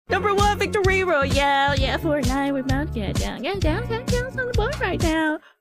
Number 1 victory royale. Yeah, Fortnite, we're about to get down on the board right now.